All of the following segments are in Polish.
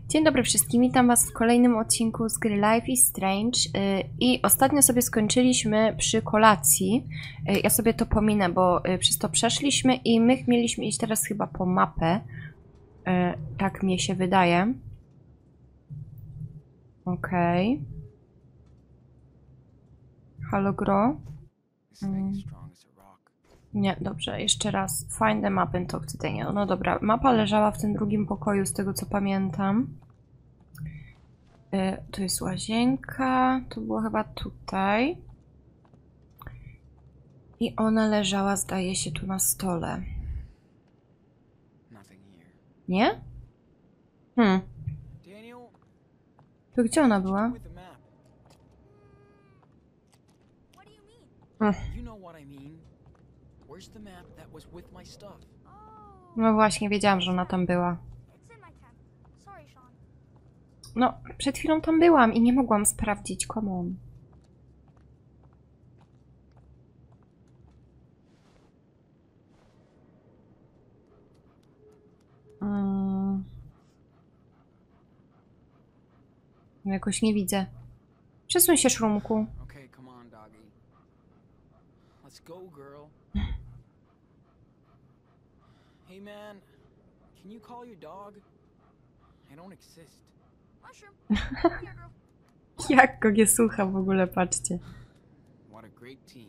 Dzień dobry wszystkim, witam was w kolejnym odcinku z gry Life is Strange i ostatnio sobie skończyliśmy przy kolacji. Ja sobie to pominę, bo przez to przeszliśmy i my mieliśmy iść teraz chyba po mapę. Tak mnie się wydaje. Okej. Halo Gro? Nie, dobrze, jeszcze raz. Find the map and talk to Daniel. No dobra, mapa leżała w tym drugim pokoju, z tego co pamiętam. Tu jest łazienka, to było chyba tutaj. I ona leżała, zdaje się, tu na stole. Nie? To gdzie ona była? No właśnie, wiedziałam, że ona tam była. No, przed chwilą tam byłam i nie mogłam sprawdzić, come on. Jakoś nie widzę. Przesuń się, szrumku. Hey man, can you call your dog? I don't exist. Jak go nie słucha w ogóle, patrzcie. What a great team.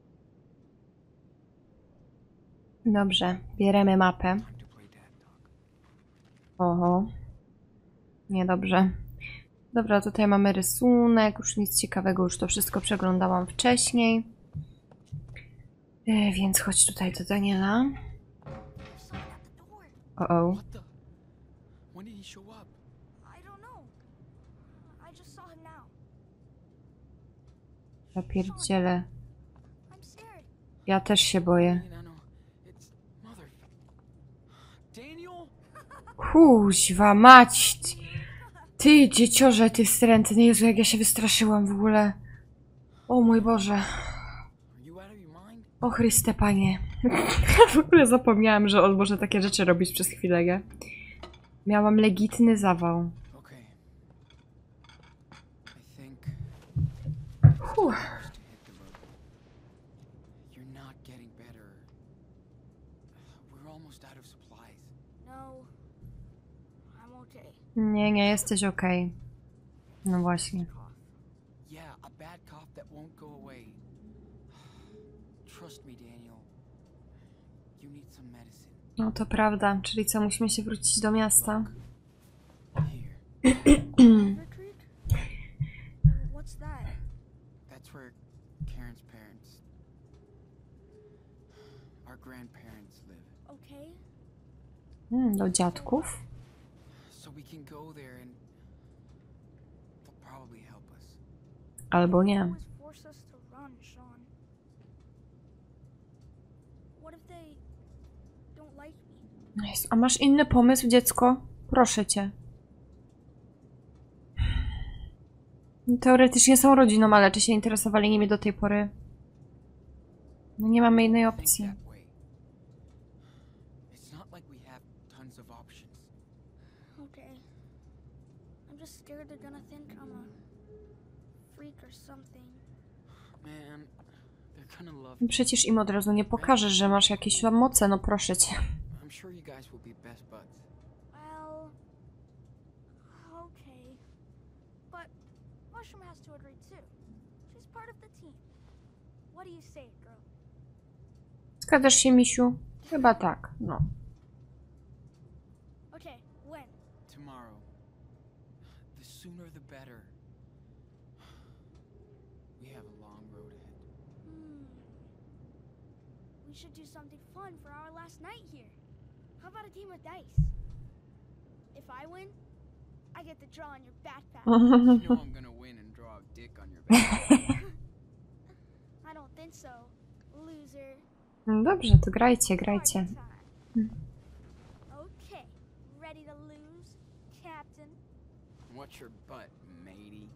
Dobrze, bierzemy mapę. Time to play dad dog. Oho. Niedobrze. Dobra, tutaj mamy rysunek, już nic ciekawego, już to wszystko przeglądałam wcześniej. Więc chodź tutaj do Daniela. O. What the? When did he show up? I don't know. I just saw him now. Ja pierdzielę. I'm scared. Ja też się boję. No. It's mother. Daniel? Kuźwa mać! Ty, dzieciorze, ty wstrętny. Jezu, jak ja się wystraszyłam w ogóle. O mój Boże. Are you out of your mind? O Chryste Panie. W ogóle zapomniałam, że on może takie rzeczy robić przez chwilę, nie? Miałam legitny zawał. Okay. I think Uff. you're not getting better. We're almost out of supplies. No. I'm okay. Nie jesteś okej. No właśnie. Yeah, a bad cough that won't go away. Trust me, Daniel. You need some medicine. No to prawda. Czyli co, musimy się wrócić do miasta? Here. Retreat? What's that? That's where Karen's parents, our grandparents live. Okay. Do dziadków? So we can go there and they'll probably help us. Albo nie. Always force us to run, Sean. What if they don't like me? Jezu, a masz inny pomysł, dziecko? Proszę cię. Teoretycznie są rodziną, ale czy się interesowali nimi do tej pory? No nie mamy innej Think opcji. that way. It's not like we have tons of options. Okay. I'm just scared they're gonna think I'm a freak or something. Man, they're gonna love No przecież im od razu nie pokażesz, że masz jakieś tam moce, no proszę cię. I'm sure you guys will be best buds. Well, okay. But Mushroom has to agree too. She's part of the team. What do you say, girl? Zgadzasz się, misiu? Chyba tak, no. Okay, when? Tomorrow. The sooner the better. We have a long road ahead. We should do something fun for our last night here. How about a game of dice? If I win, I get to draw on your backpack. You know I'm gonna win and draw a dick on your back. I don't think so, loser. No dobrze, to grajcie, grajcie. Party time. Okay, ready to lose, Captain? Watch your butt, matey.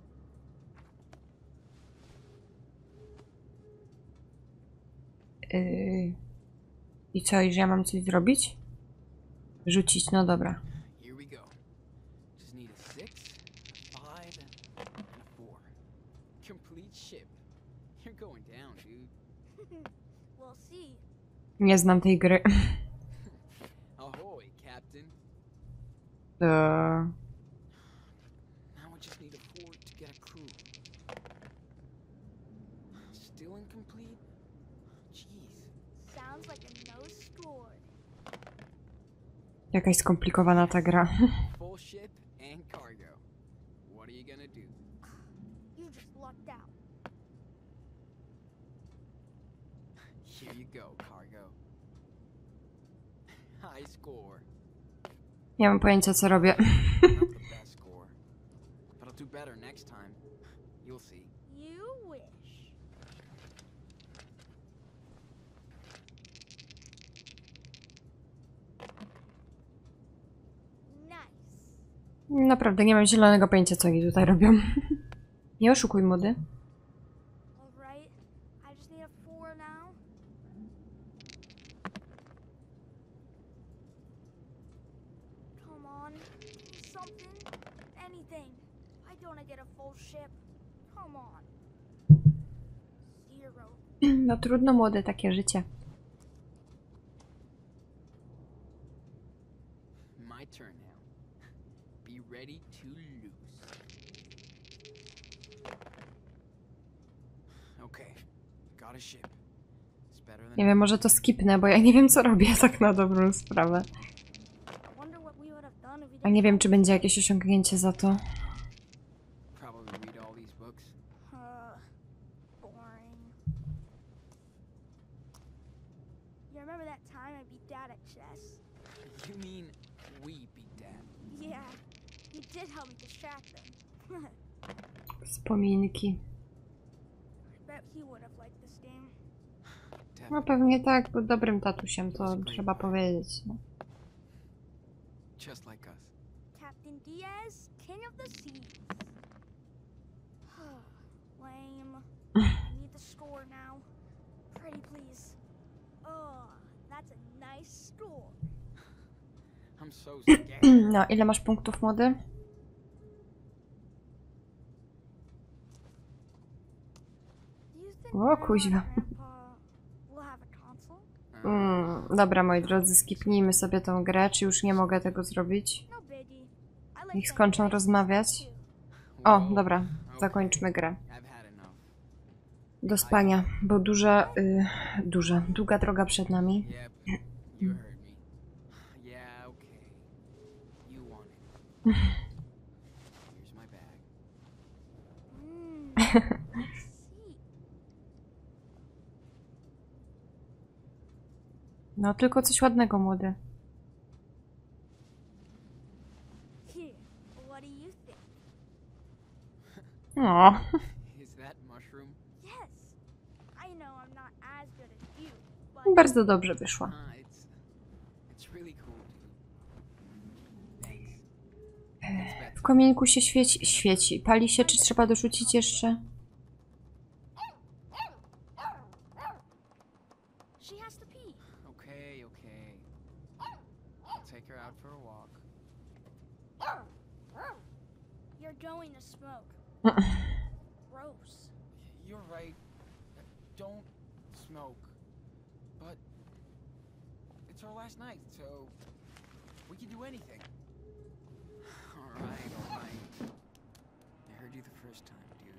I co, iż ja mam coś zrobić? Rzucić, no dobra. Here we go. Just need going down, dude. We'll see. Nie znam tej gry. Ahoy, Captain. Eee, Now we just need a fort to get a crew. Still incomplete? Jeez. Sounds like a no score. Jakaś skomplikowana ta gra. Full ship and cargo. What are you gonna do? You just lucked out. Here you go, cargo. High score. Nie mam pojęcia, co robię. Not the best score. But I'll do better next time. You'll see. You wish. Nice. Naprawdę nie mam zielonego pojęcia, co oni tutaj robią. Nie oszukuj mody. Alright. I just need a 4 now. Come on. Something. Anything. I don't wanna get a full ship. Come on. 0. No trudno, młode, takie życie. My turn now. Be ready to lose. Okay. Got a ship. It's better than Nie wiem, może to skipnę, bo ja nie wiem, co robię tak na dobrą sprawę. I wonder what we would have done if we A nie wiem, czy będzie jakieś osiągnięcie za to. probably read all these books. Boring. You remember that time I beat Dad at chess? You mean we beat Dad? Yeah, you did help me distract them. Wspominki. I bet he would have liked this game. No pewnie tak, bo dobrym tatusiem, to trzeba powiedzieć. No. Just like us. Captain Diaz, King of the Seas. Lame. I need the score now. Pretty please. Oh, that's a nice score. I'm so scared. No, ile masz punktów, młody? Do you think O, Grandma kuźwa. and Grandpa will have a console? Dobra, moi drodzy, skipnijmy sobie tą grę, czy już nie mogę tego zrobić? No biggie. I like Niech playing skończą dice rozmawiać. too. O, dobra, zakończmy grę. I've had enough. Do spania, bo długa droga przed nami. Yep, you heard me. Yeah, okay. You want it. Here's my bag. Let's see. No, tylko coś ładnego, młody. Here, what do you think? O, Is that mushroom? Yes. I know I'm not as good as you, but bardzo dobrze wyszła. It's really cool, dude. Thanks. W kominku się świeci. Pali się, czy trzeba dorzucić jeszcze? she has to pee. Okay, okay. I'll take her out for a walk. You're going to smoke. Gross. You're right. Don't smoke. But it's our last night, so we can do anything. All right, all right. I heard you the first time, dude.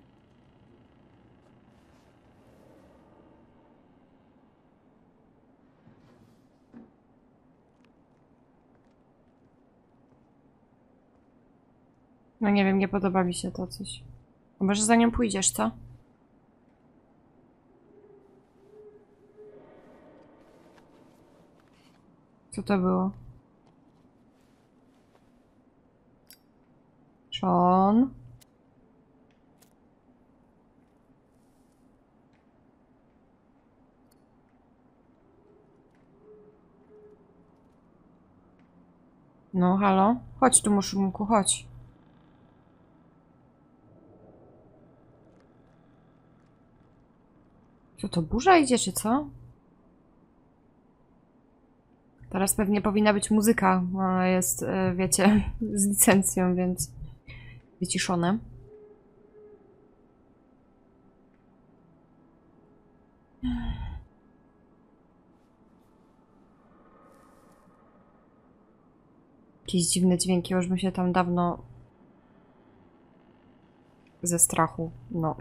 No nie wiem, nie podoba mi się to coś. A może za nią pójdziesz, co? Co to było? Sean? No, halo? Chodź tu, muszumku, chodź. Co to, burza idzie, czy co? Teraz pewnie powinna być muzyka. Ona jest, wiecie, z licencją, więc wyciszone. Jakieś dziwne dźwięki, już bym się tam dawno ze strachu, no.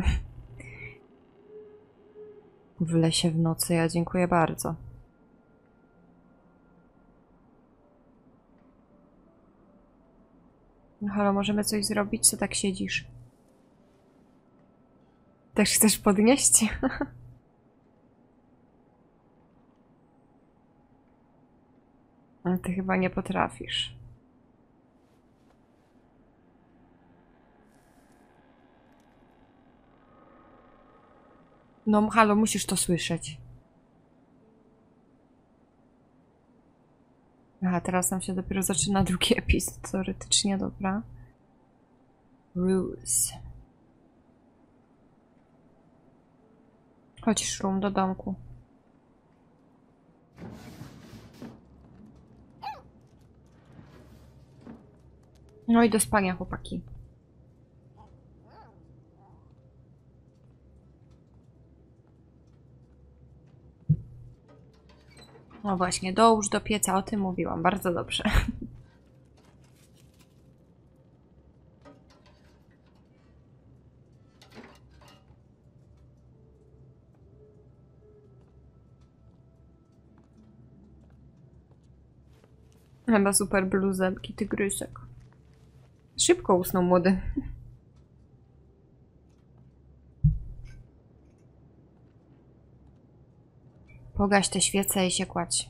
W lesie w nocy, ja dziękuję bardzo. No halo, możemy coś zrobić? Co tak siedzisz? Też chcesz podnieść? Ale ty chyba nie potrafisz. No halo, musisz to słyszeć. Aha, teraz nam się dopiero zaczyna drugi epizod, teoretycznie, dobra. Ruse. Chodź, Szrum, do domku. No i do spania, chłopaki. No właśnie, dołóż do pieca, o tym mówiłam. Bardzo dobrze. Chyba super bluzę, taki tygrysek. Szybko usnął młody. Pogaś te świece i się kładź.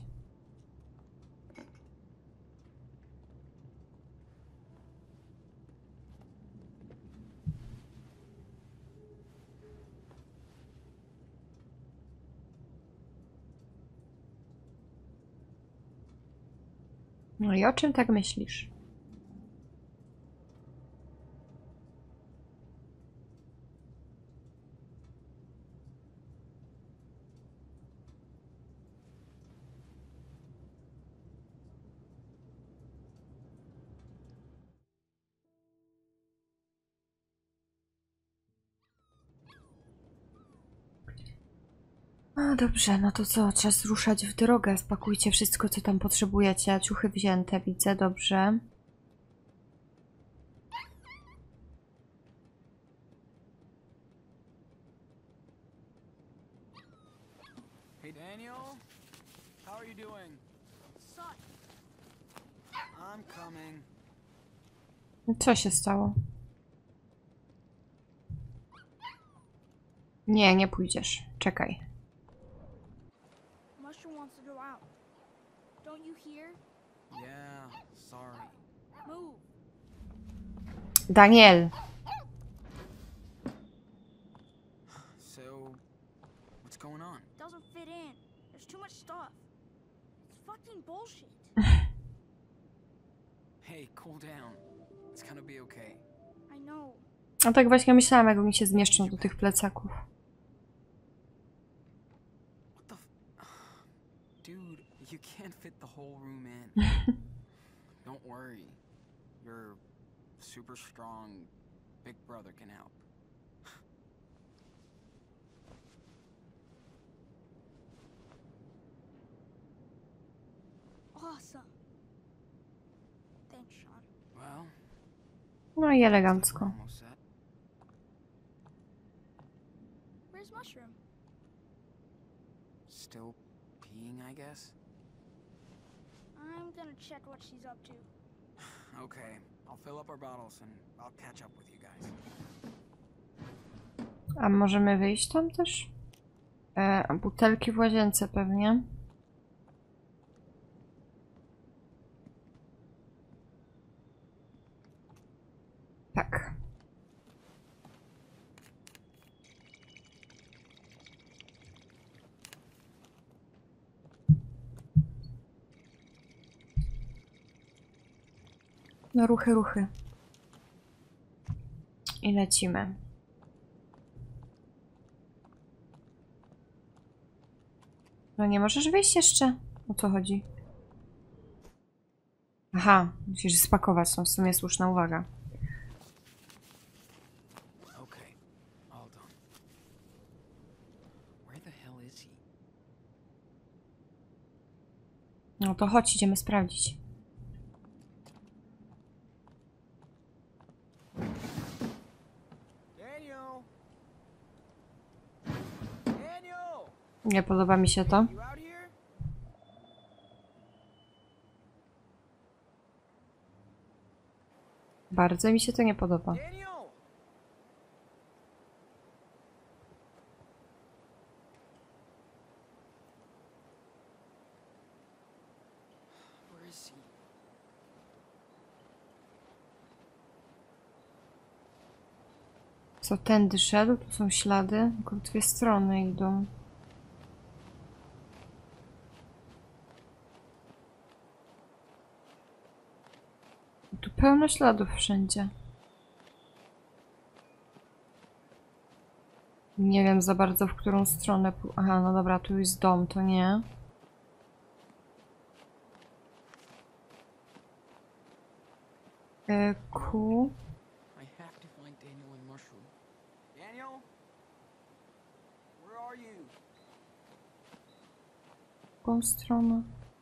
No i o czym tak myślisz? No dobrze, no to co? Czas ruszać w drogę. Spakujcie wszystko, co tam potrzebujecie. Ciuchy wzięte, widzę, dobrze. Hey, Daniel? How are you doing? Son, I'm coming. Co się stało? Nie, nie pójdziesz. Czekaj. Mushroom wants to go out. Don't you hear? Yeah, sorry. Move. Daniel! So, what's going on? Doesn't fit in. There's too much stuff. It's fucking bullshit. Hey, cool down. It's gonna be okay. I know. No tak właśnie myślałam, jak oni się zmieszczą do tych plecaków. What the Dude, you can't fit the whole room in. Don't worry. Your super strong big brother can help. Awesome. Thanks, Sean. Well, No i elegancko. almost set. Where's Mushroom? Still peeing, I guess? I'm gonna check what she's up to. Okay, I'll fill up our bottles and I'll catch up with you guys. A możemy wyjść tam też? Butelki w łazience pewnie. Tak. No ruchy, ruchy. I lecimy. No nie możesz wyjść jeszcze? O co chodzi? Aha, musisz spakować, to w sumie słuszna uwaga. Okay, all done. Where the hell is he? No to chodź, idziemy sprawdzić. Daniel! Daniel! Nie podoba mi się to. You out here? Bardzo mi się to nie podoba. Daniel! Where is he? Co, tędy szedł? Tu są ślady. Tylko w dwie strony idą. Tu pełno śladów wszędzie. Nie wiem za bardzo, w którą stronę. Aha, no dobra, tu jest dom, to nie. Ku. I have to find Daniel and Mushroom. Daniel? Where are you? W tą stronę.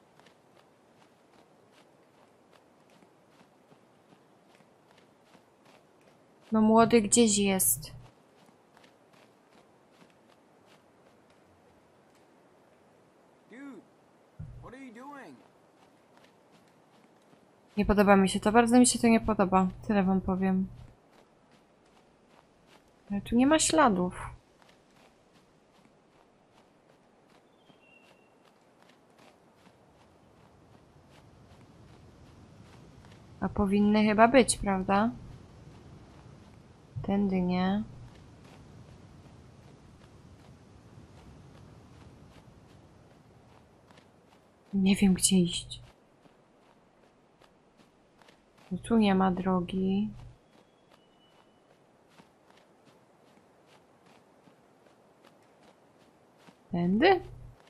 No młody gdzieś jest. Dude, what are you doing? Nie podoba mi się to, bardzo mi się to nie podoba. Tyle wam powiem. Ale tu nie ma śladów. A powinny chyba być, prawda? Tędy nie. Nie wiem, gdzie iść. No tu nie ma drogi. Tędy?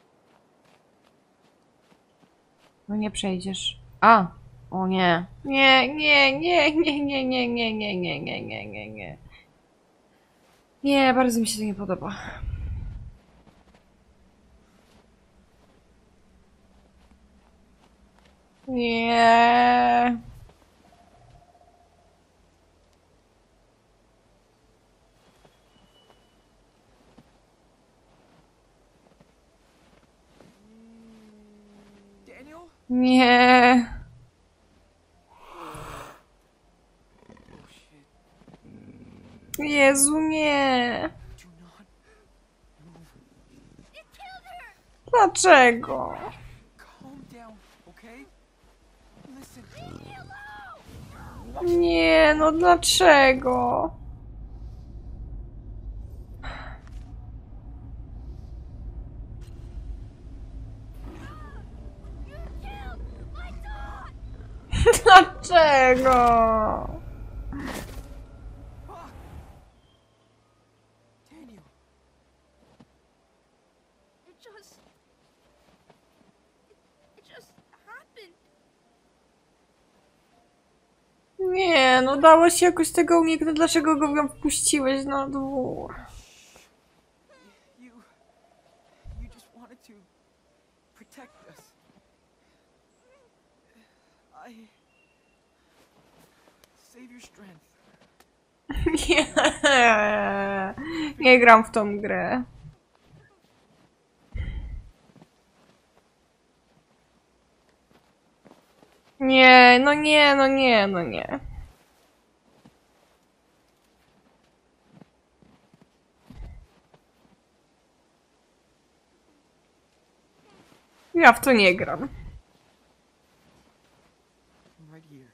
No nie przejdziesz. A! O nie. Nie, nie, nie, nie, nie, nie, nie, nie, nie, nie, nie, nie, nie. Nie, bardzo mi się to nie podoba. Nie. Daniel? Nie. Oh shit. Jezu, nie. Do not move. It killed her! Dlaczego? Calm down, okay? Listen. Nie, no dlaczego? You killed my dog! Dlaczego? Fuck! Daniel. It just happened. Nie, no dało się jakoś tego uniknąć. Dlaczego go wam wpuściłeś na dwór? You just wanted to protect us. Save your strength. Nie. Nie gram w tą grę. Nie, no nie, no nie, no nie. Ja w to nie gram. I'm right here.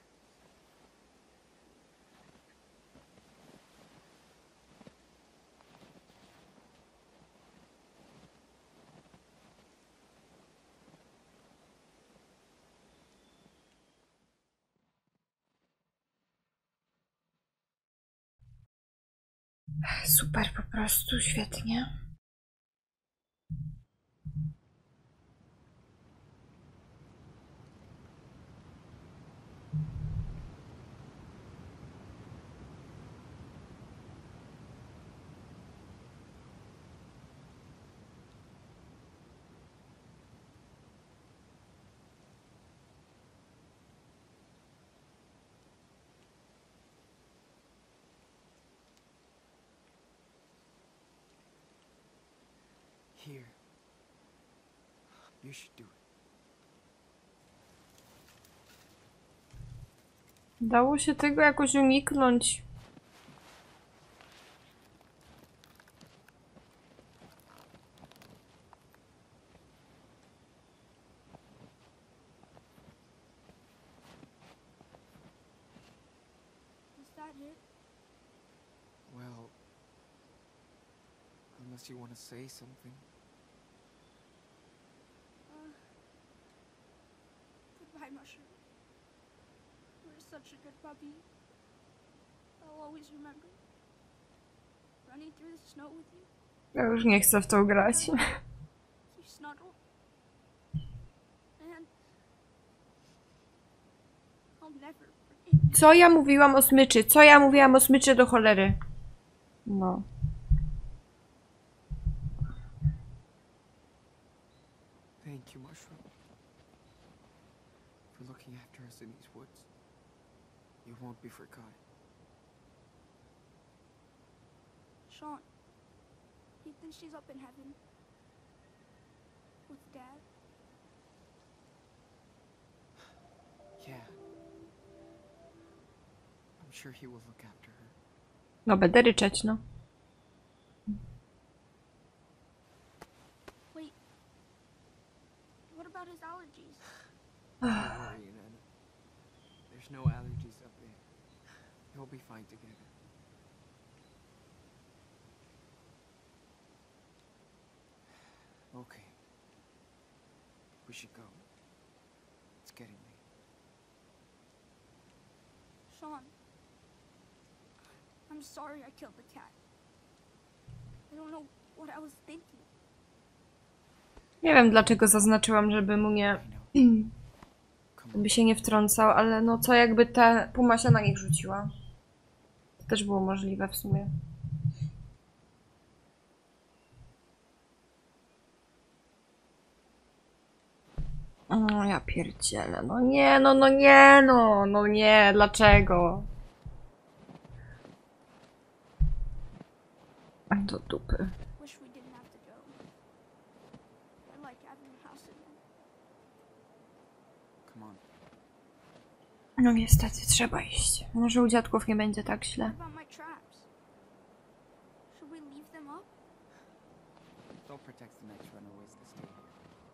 Super, po prostu świetnie. Here. You should do it. Dało się tego jakoś uniknąć. Is that it? Well, unless you want to say something. Goodbye, Mushroom. You're such a good puppy. I'll always remember. Running through the snow with you. Ja już nie chcę w to grać. You snuggle. And I'll never forget you. Co ja mówiłam o smyczy? Co ja mówiłam o smyczy do cholery? No. Thank you, Mushroom, for looking after us in these woods. You won't be forgotten. Sean, you think she's up in heaven? With Dad? Yeah. I'm sure he will look after her. No będę ryczeć, no. Wait. What about his allergies? Don't worry, Nana. There's no allergies up there. He'll be fine together. Okay. We should go. It's getting late. Sean. I'm sorry I killed the cat. I don't know what I was thinking. Nie wiem dlaczego zaznaczyłam, żeby mu nie... I know. Come on. by się nie wtrącał, ale no co jakby ta puma się na nich rzuciła. To też było możliwe w sumie. O, ja pierdzielę. No nie, no nie, no nie, dlaczego? Do dupy. Wish we didn't have to go. I like having a house again. Come on. No niestety, trzeba iść. Może u dziadków nie będzie tak źle. What about my traps? Should we leave them up? They'll protect the next runaways that stay here.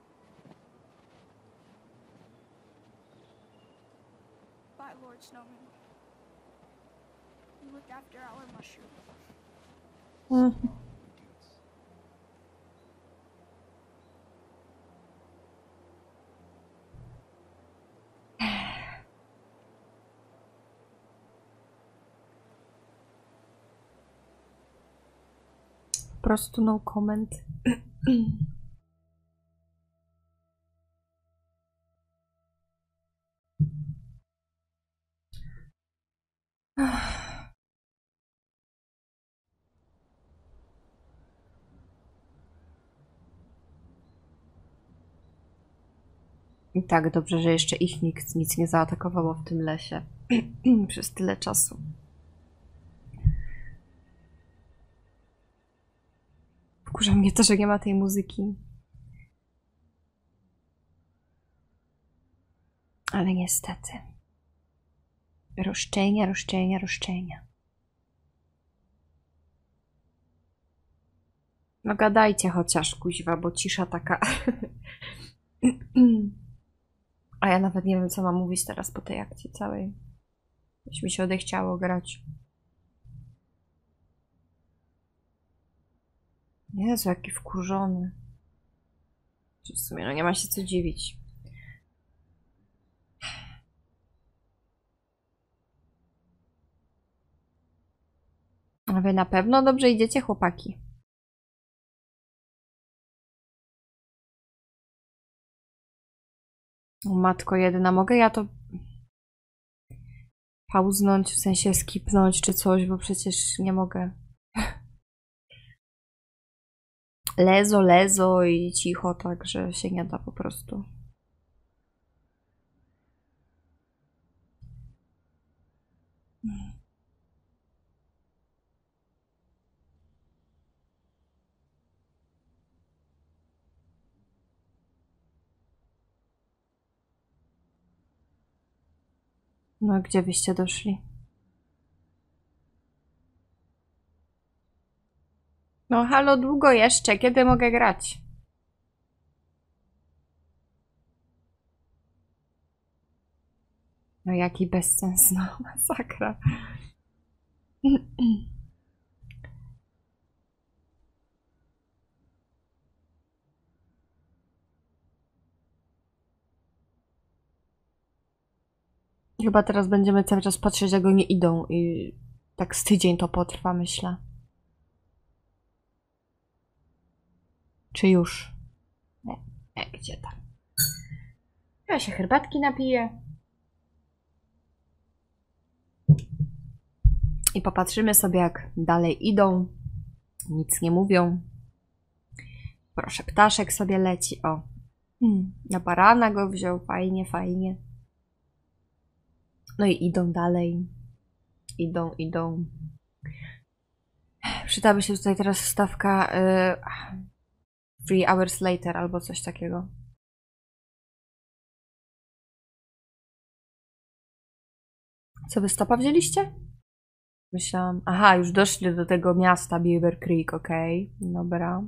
Bye, Lord Snowman. You look after our mushroom. Mhm. Dudes. Po prostu no comment. I tak dobrze, że jeszcze ich nikt nic nie zaatakowało w tym lesie przez tyle czasu. Wkurza mnie to, że nie ma tej muzyki. Ale niestety. Roszczenia, roszczenia, roszczenia. No gadajcie chociaż, kuźwa, bo cisza taka. A ja nawet nie wiem, co mam mówić teraz po tej akcji całej. Już mi się odechciało grać. Jezu, jaki wkurzony. W sumie, no nie ma się co dziwić. A wy na pewno dobrze idziecie, chłopaki. O matko jedyna, mogę ja to pauznąć, w sensie skipnąć czy coś, bo przecież nie mogę. Lezo, lezo i cicho, także się nie da po prostu. No, gdzie byście doszli? No, halo, długo jeszcze. Kiedy mogę grać? No, jaki bezsens, no, masakra. Chyba teraz będziemy cały czas patrzeć, jak oni idą i tak z tydzień to potrwa, myślę. Czy już? Nie, gdzie tam? Ja się herbatki napiję. I popatrzymy sobie, jak dalej idą. Nic nie mówią. Proszę, ptaszek sobie leci. O, na barana go wziął. Fajnie, fajnie. No i idą dalej. Idą. Przydałaby się tutaj teraz wstawka 3 hours later albo coś takiego. Co, wy stopa wzięliście? Myślałam, aha, już doszli do tego miasta Beaver Creek, okej, dobra.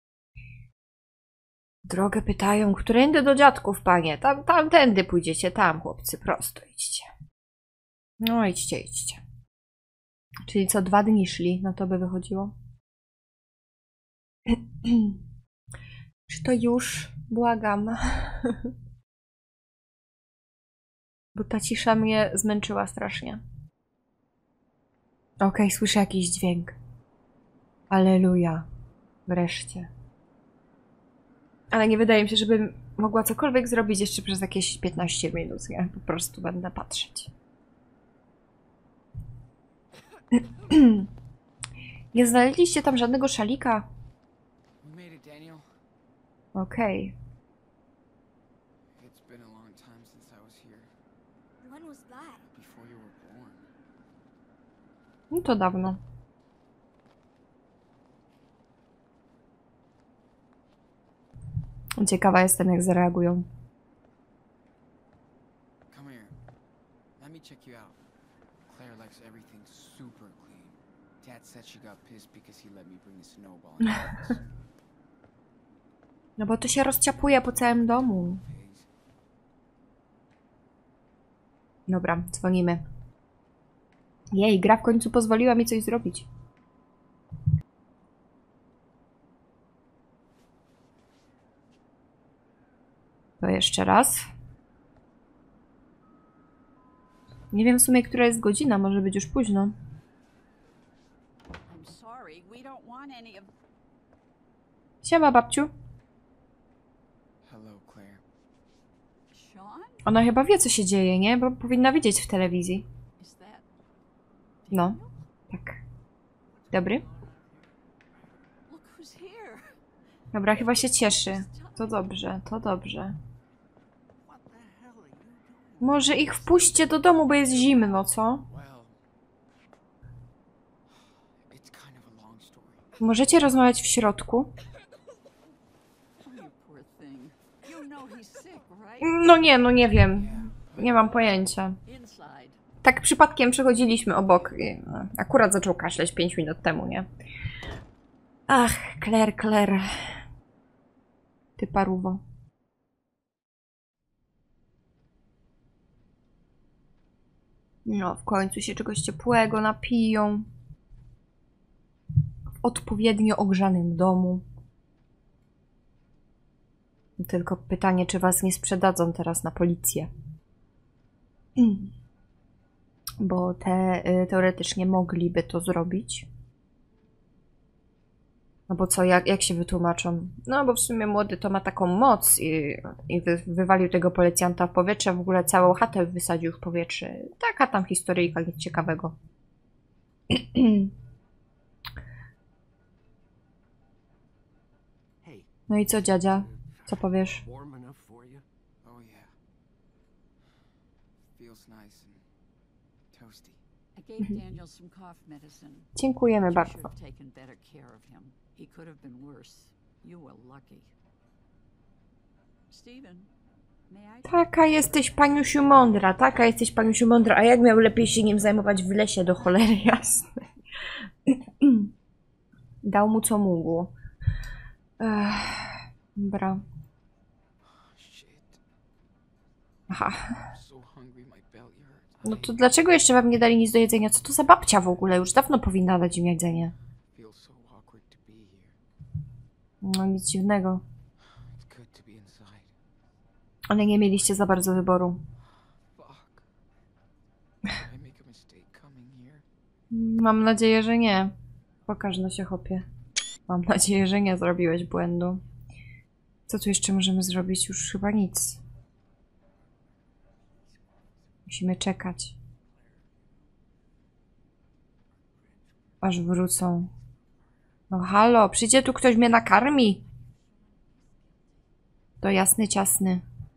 Drogę pytają, którędy do dziadków, panie? Tamtędy pójdziecie, tam, chłopcy, prosto idźcie. No, idźcie. Czyli co, 2 dni szli, no to by wychodziło. Czy to już? Błagam. Bo ta cisza mnie zmęczyła strasznie. Okej, słyszę jakiś dźwięk. Alleluja. Wreszcie. Ale nie wydaje mi się, żebym mogła cokolwiek zrobić jeszcze przez jakieś 15 minut. Ja po prostu będę patrzeć. Nie znaleźliście tam żadnego szalika? Okej. No to dawno. Ciekawa jestem, jak zareagują. Come here. Let me check you out. Claire likes everything super clean. Dad said she got pissed because he let me bring the snowball in the office. No bo to się rozciapuje po całym domu. Dobra, dzwonimy. Jej, gra w końcu pozwoliła mi coś zrobić. To jeszcze raz. Nie wiem w sumie, która jest godzina, może być już późno. Siema, babciu. Hello, Claire. Ona chyba wie, co się dzieje, nie? Bo powinna widzieć w telewizji. No, tak. Dobry? Dobra, chyba się cieszy. To dobrze, to dobrze. Może ich wpuśćcie do domu, bo jest zimno, co? Możecie rozmawiać w środku? No nie wiem. Nie mam pojęcia. Tak przypadkiem przechodziliśmy obok. Akurat zaczął kaszleć 5 minut temu, nie? Ach, Claire. Ty paruwo. No, w końcu się czegoś ciepłego napiją. W odpowiednio ogrzanym domu. Tylko pytanie, czy was nie sprzedadzą teraz na policję. Bo teoretycznie mogliby to zrobić. No bo co, jak się wytłumaczą? No bo w sumie młody to ma taką moc i wywalił tego policjanta w powietrze, w ogóle całą chatę wysadził w powietrze. Taka tam historyjka, nic ciekawego. No i co, dziadzia? Co powiesz? Dziękujemy bardzo. Taka jesteś, paniusiu, mądra. Taka jesteś, paniusiu, mądra. A jak miał lepiej się nim zajmować w lesie, do cholery jasne. Dał mu co mógł. Dobra. Shit. Aha. I'm so hungry, my belly hurts. No to dlaczego jeszcze wam nie dali nic do jedzenia? Co to za babcia w ogóle? Już dawno powinna dać im jedzenie. Feels so awkward to be here. No nic dziwnego. It's good to be inside. Ale nie mieliście za bardzo wyboru. Fuck. Did I make a mistake coming here? Mam nadzieję, że nie. Pokaż no się, chopie. Mam nadzieję, że nie zrobiłeś błędu. Co tu jeszcze możemy zrobić? Już chyba nic. Musimy czekać. Aż wrócą. No halo, przyjdzie tu ktoś mnie nakarmi. To jasny, ciasny.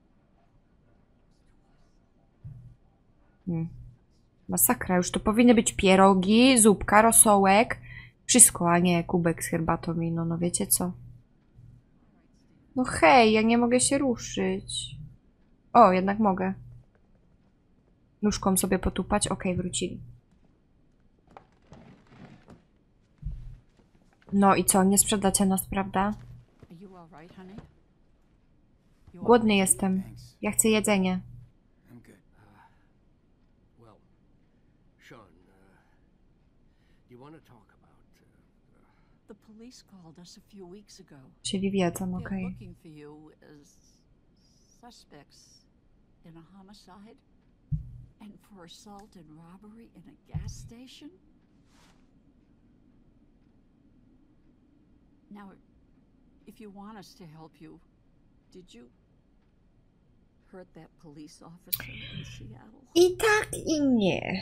Masakra, już to powinny być pierogi, zupka, rosołek. Wszystko, a nie kubek z herbatą i no wiecie co? No hej, ja nie mogę się ruszyć. O, jednak mogę. Nóżką sobie potupać. Okej, wrócili. No i co, nie sprzedacie nas, prawda? Głodny jestem. Ja chcę jedzenie. I'm good. Well, Sean, you want to talk about? The police called us a few weeks ago. Czyli wiedzą, They're okej. looking for you as suspects in a homicide and for assault and robbery in a gas station. Now, if you want us to help you, did you hurt that police officer in Seattle? I tak, i nie.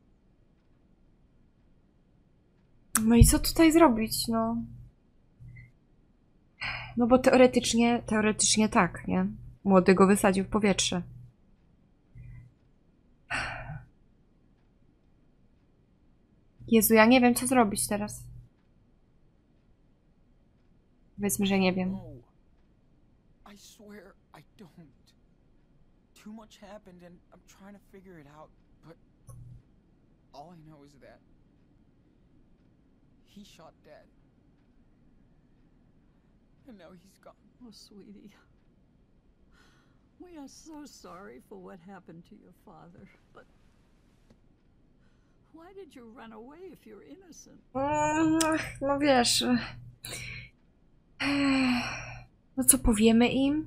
No i co tutaj zrobić, no? No bo teoretycznie tak, nie? Młody go wysadził w powietrze. Jezu, ja nie wiem, co zrobić teraz. Powiedzmy, że nie wiem. No. I swear I don't. Too much happened and I'm trying to figure it out, but all I know is that he shot Dad. And now he's gone. Oh, sweetie. We are so sorry for what happened to your father, but why did you run away if you're innocent? No wiesz. No co powiemy im?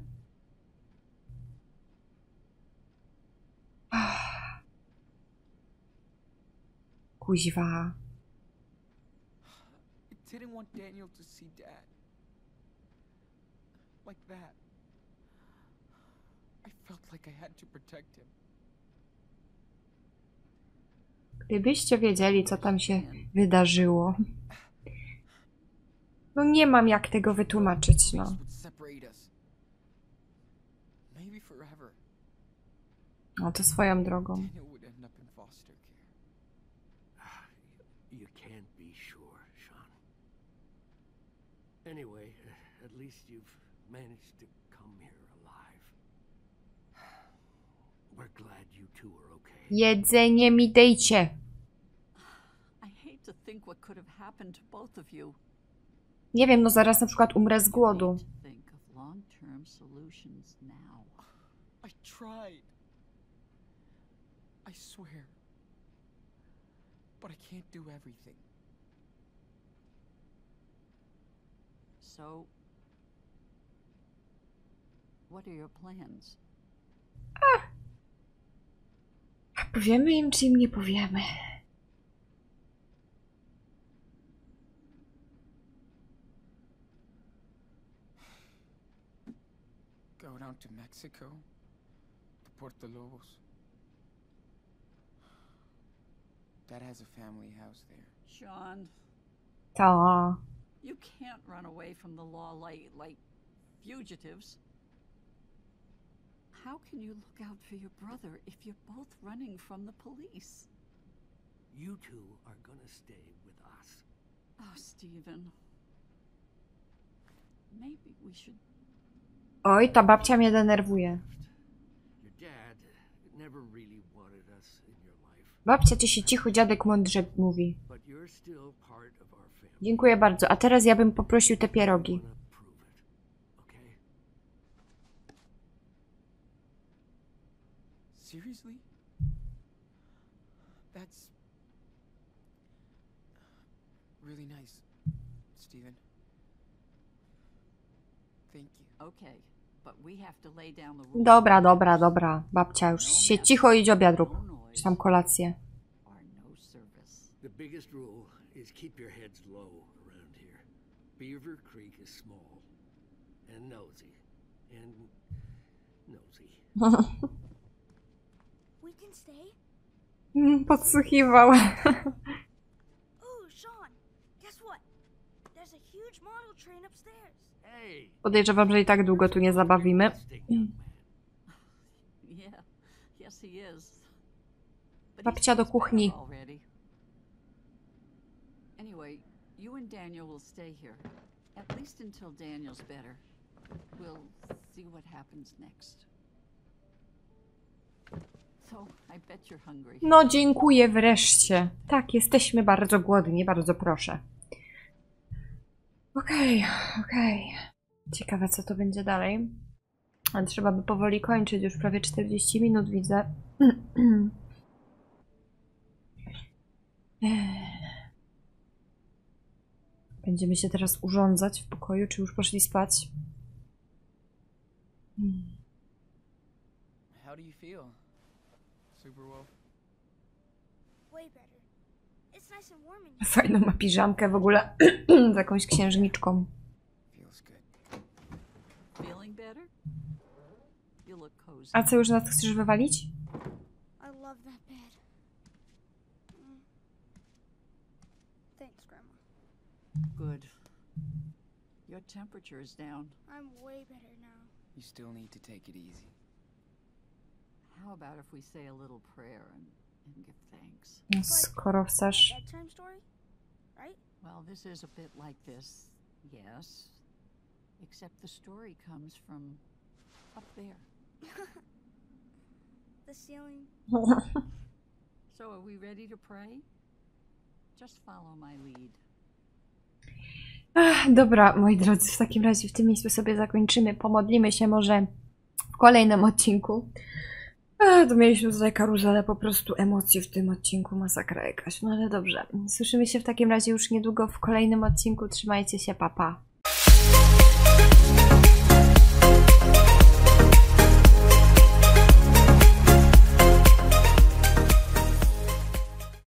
Kuźwa. I didn't want Daniel to see Dad. Like that. I felt like I had to protect him. Gdybyście wiedzieli, co tam się wydarzyło. No nie mam jak tego wytłumaczyć, no. Police would separate us. Maybe forever. No to swoją drogą. Daniel would end up in foster care. You can't be sure, Sean. Anyway, at least you've managed to come here alive. We're glad you two are okay. Jedzenie mi dejcie. I hate to think what could have happened to both of you. Nie wiem, no zaraz na przykład umrę z głodu. To think of long-term solutions now. I tried. I swear. But I can't do everything. So, what are your plans? Powiemy im, czy im nie powiemy. Go down to Mexico. To Puerto Lobos. Dad has a family house there. Sean, To. you can't run away from the law like fugitives. How can you look out for your brother if you're both running from the police? You two are gonna stay with us. Oh, Stephen. Maybe we should. Oj, ta babcia mnie denerwuje. never really wanted us in your life. Babcia, ty się cicho, dziadek mądrze mówi. But you're still part of our family. Dziękuję bardzo. A teraz ja bym poprosił te pierogi. Wanna prove it, okay? Seriously? That's really nice, Stephen. Thank you. Okay, but we have to lay down the rules. Dobra, dobra, dobra. Babcia, już się cicho idź obiad rób. Czy tam kolację. Or no service. The biggest rule is keep your heads low around here. Beaver Creek is small and nosy. We can stay? Podsłuchiwał. Ooh, Sean, guess what? There's a huge model train upstairs. Hey! Podejrzewam, że i tak długo tu nie zabawimy. Fantastic, young man. Yeah, yes he is. But Babcia he's do kuchni. better already. Anyway, you and Daniel will stay here. At least until Daniel's better. We'll see what happens next. So, I bet you're hungry. No dziękuję wreszcie. Tak, jesteśmy bardzo głodni, bardzo proszę. Okej. Ciekawe, co to będzie dalej. A trzeba by powoli kończyć, już prawie 40 minut widzę. Będziemy się teraz urządzać w pokoju, czy już poszli spać? How do you feel, Superwolf? Way better. It's nice and warm in here. Fajną ma piżamkę w ogóle z jakąś księżniczką. Feels good. Feeling better? You look cozy. A co, już nas chcesz wywalić? I love that bed. Thanks, Grandma. Good. Your temperature is down. I'm way better now. You still need to take it easy. How about if we say a little prayer and give thanks? Skoro chcesz. Bedtime story? Right? Well, this is a bit like this, yes. Except the story comes from up there. The ceiling. So are we ready to pray? Just follow my lead. Dobra, moi drodzy, w takim razie w tym miejscu sobie zakończymy. Pomodlimy się może w kolejnym odcinku. To mieliśmy tutaj karuzelę po prostu emocji w tym odcinku, masakra jakaś. No ale dobrze, słyszymy się w takim razie już niedługo w kolejnym odcinku. Trzymajcie się, pa pa.